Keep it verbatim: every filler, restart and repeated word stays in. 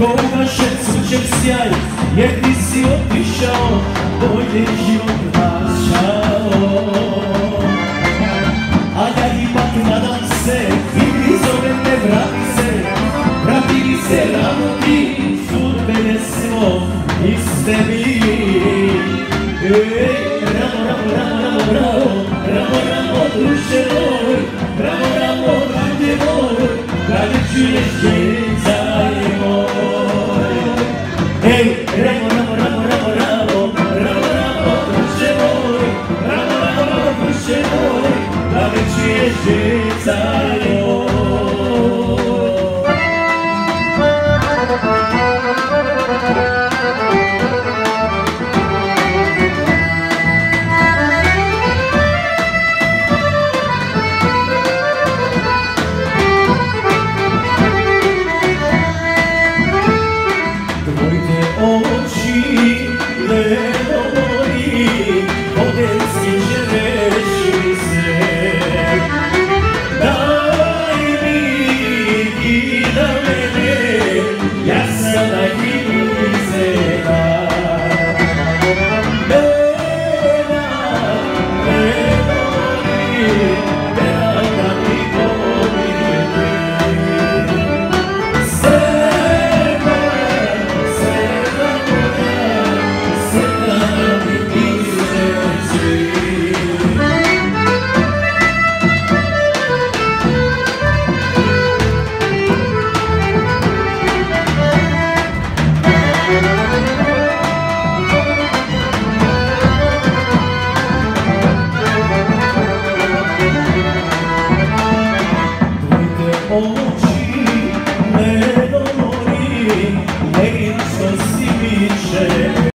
pogašen sunčev sjaj, jer ti si otišao, bolje život vraćao. A ja ipak nadam se, i ti zove me vrati se, vrati mi se rano ti, sudbene smo iste mi. Ej, ramo, ramo, ramo, ramo, ramo, ramo, ramo, duše moj, ramo, ramo, drage moj, kada čuješ djecaj moj. Ej, ramo, ramo, ramo, ramo, ramo, ramo, ramo, duše moj, ramo, ramo, ramo, duše moj, kada čuješ djecaj moj. Oh